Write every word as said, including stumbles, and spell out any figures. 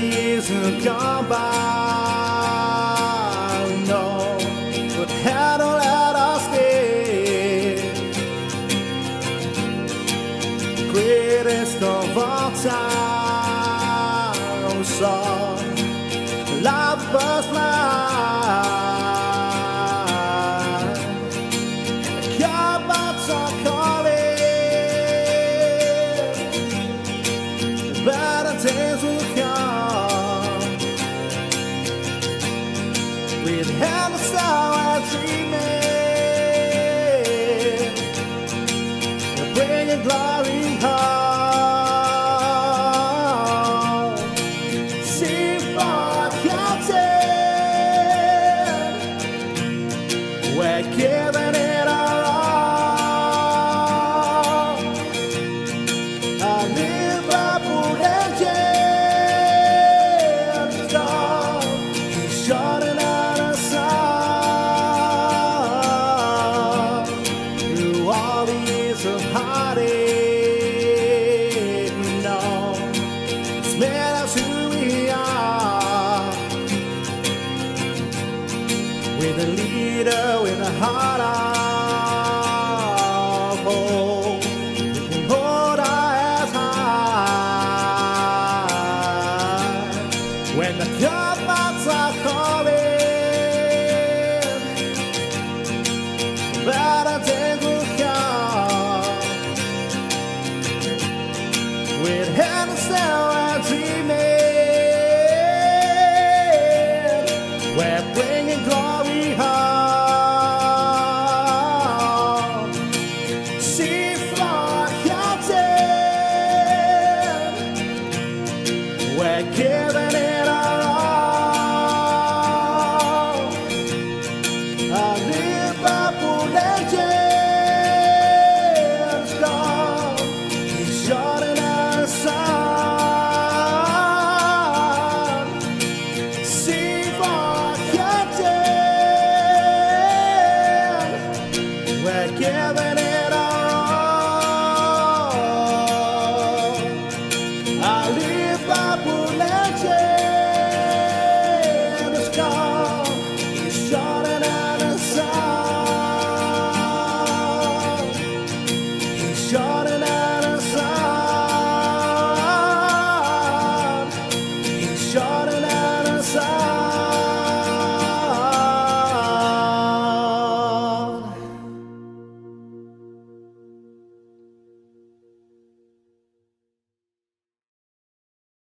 years have gone by, we know what had to let us stay. The greatest of all time, we saw the love birds fly. The cowbirds are calling, the better days will come. With Henderson and dreaming, we're bringing glory home. See for captain, we're giving it our all. Our Liverpool legend star, he's shining out a song through all the years of heartache. We know it's made us who we are. With a leader with a heart of hope, we can hold our heads high. When the cupboards are calling, better days will come. With Henderson and dreaming, we're bringing glory home. See for captain, we're giving it our all. Our Liverpool legend star, he's shining out a sun. See for captain, we're giving